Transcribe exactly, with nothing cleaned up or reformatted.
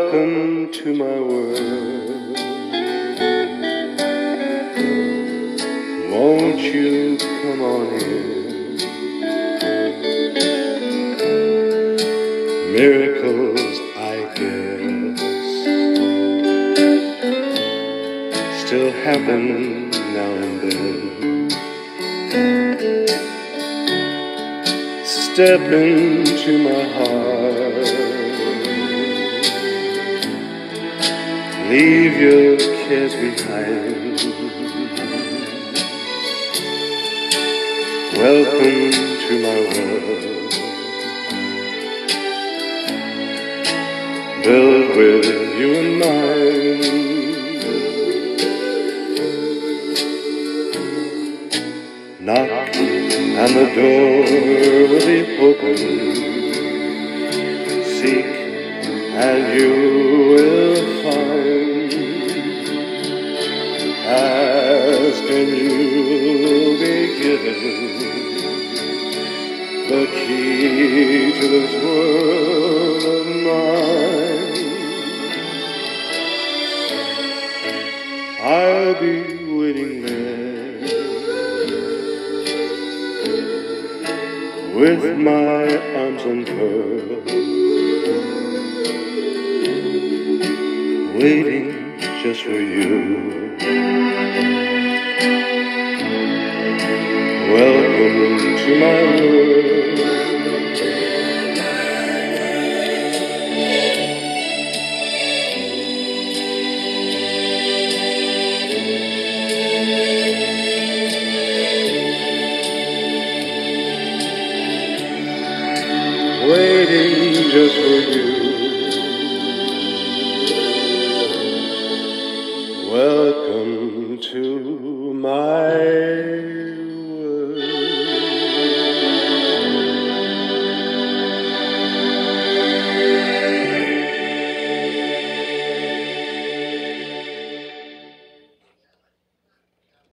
Welcome to my world. Won't you come on in? Miracles, I guess, still happen now and then. Step into my heart, leave your cares behind. Welcome to my world, built with you in mind. Knock and the door will be open. Seek and you will find. Ask and you'll be given the key to this world of mine. I'll be waiting there with my arms unfurled, waiting just for you. Welcome to my world. Waiting just for you.